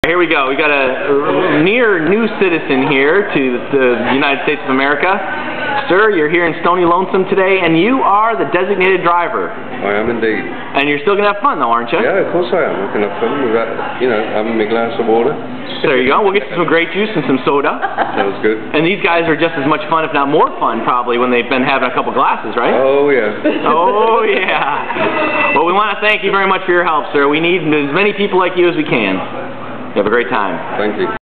Here we go. We got a near new citizen here to the United States of America. Sir, you're here in Stony Lonesome today, and you are the designated driver. I am indeed. And you're still going to have fun, though, aren't you? Yeah, of course I am. I can have fun with that, having my glass of water. So there you go. We'll get you some grape juice and some soda. Sounds good. And these guys are just as much fun, if not more fun, probably, when they've been having a couple glasses, right? Oh, yeah. Oh, yeah. Well, we want to thank you very much for your help, sir. We need as many people like you as we can. You have a great time. Thank you.